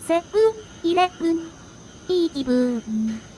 セブンイレブン、いい気分。